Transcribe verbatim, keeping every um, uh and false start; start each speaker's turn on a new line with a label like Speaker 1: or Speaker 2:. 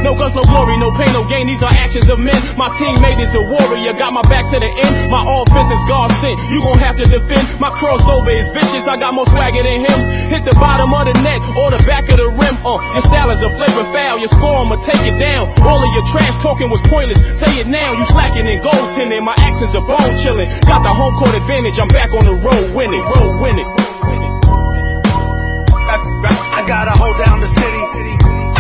Speaker 1: No guns, no glory, no pain, no gain. These are actions of men. My teammate is a warrior, got my back to the end. My offense is God sent. You gon' have to defend. My crossover is vicious. I got more swagger than him. Hit the bottom of the neck or the back of the rim. Uh, your style is a flavor foul. Your score, I'ma take it down. All of your trash talking was pointless. Say it now. You slacking in goaltending. My actions are bone chilling. Got the home court advantage. I'm back on the road winning. Road winning.
Speaker 2: I, I gotta hold down the city.